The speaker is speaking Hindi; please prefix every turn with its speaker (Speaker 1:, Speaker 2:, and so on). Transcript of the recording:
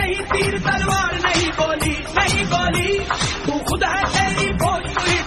Speaker 1: नहीं तीर तलवार नहीं गोली, नहीं गोली, तू खुद है तेरी फौज, तू ही